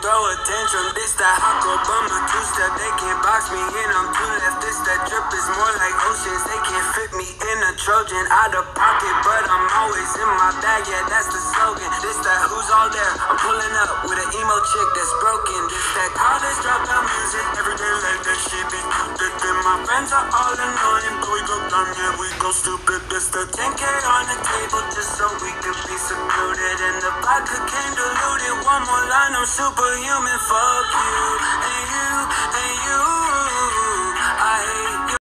throw a tantrum. This that hot Obama two-step. They can't box me in, I'm too left. This that drip is more like oceans. They can't fit me in a Trojan. Out of pocket, but I'm always in my bag. Yeah, that's the slogan. This that who's all there. I'm pulling up with an emo chick that's broken. This that college dropout music. Every day like that shit be stupid. Then my friends are all annoying, but we go dumb, yeah, we go stupid. This the 10K on the table just so we can be secluded. And the vodka came diluted. One more line, I'm superhuman. Fuck you, and you, and you.